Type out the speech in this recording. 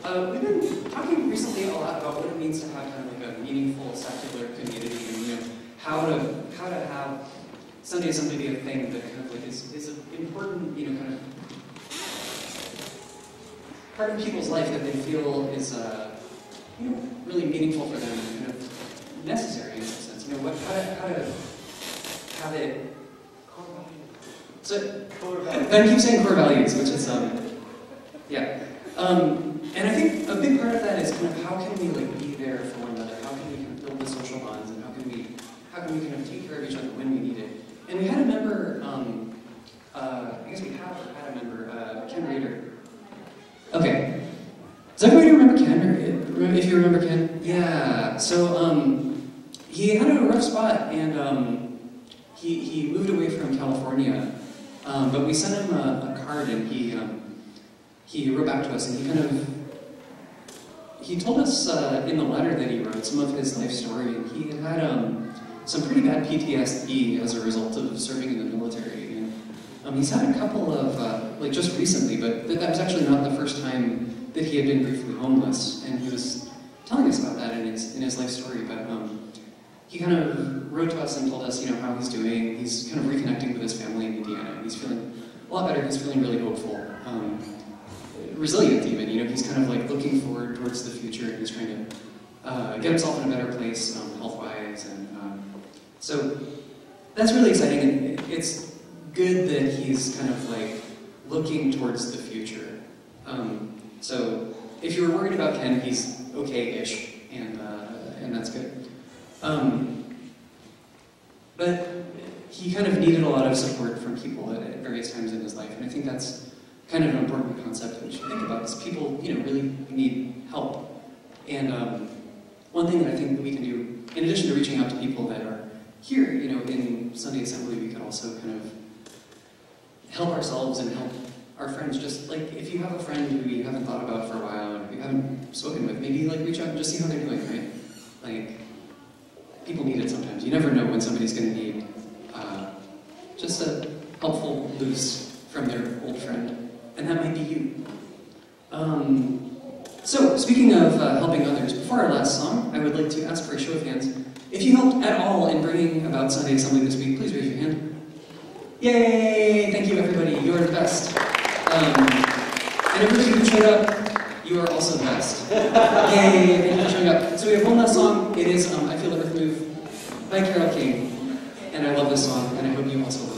We've been talking recently a lot about what it means to have kind of like a meaningful secular community, and how to have Sunday Assembly be a thing that kind of like is an important kind of part of people's life that they feel is really meaningful for them and kind of necessary in some sense. How to have it. So I keep saying core values, which is yeah. And I think a big part of that is kind of how can we like be there for one another? How can we kind of build the social bonds, and how can we kind of take care of each other when we need it? And we had a member, I guess we have had a member, Ken Rader. Okay. Does everybody remember Ken? Or if you remember Ken? Yeah. So he had a rough spot, and he moved away from California. But we sent him a card, and he wrote back to us, and he told us in the letter that he wrote some of his life story, and he had some pretty bad PTSD as a result of serving in the military. And he's had a couple of, like just recently, but that was actually not the first time that he had been briefly homeless, and he was telling us about that in his life story. But he kind of wrote to us and told us, how he's doing. He's kind of reconnecting with his family in Indiana. He's feeling a lot better. He's feeling really hopeful. Resilient even, he's kind of like looking forward towards the future, and he's trying to get himself in a better place health-wise, and so that's really exciting, and it's good that he's kind of like looking towards the future. So if you were worried about Ken, he's okay-ish, and that's good. But he kind of needed a lot of support from people at various times in his life, and I think that's kind of an important concept that we should think about, is people, really need help. And one thing that I think that we can do, in addition to reaching out to people that are here, in Sunday Assembly, we could also kind of help ourselves and help our friends. Just like if you have a friend who you haven't thought about for a while, and you haven't spoken with, maybe like reach out and just see how they're doing, right? Like, people need it sometimes. You never know when somebody's going to need just a helpful boost from their old friend. And that might be you. So, speaking of helping others, before our last song, I would like to ask for a show of hands. If you helped at all in bringing about Sunday Assembly this week, please raise your hand. Yay! Thank you, everybody. You are the best. And everybody who showed up, you are also the best. Yay! Thank you for showing up. So we have one last song. It is I Feel the Earth Move by Carole King. And I love this song, and I hope you also love it.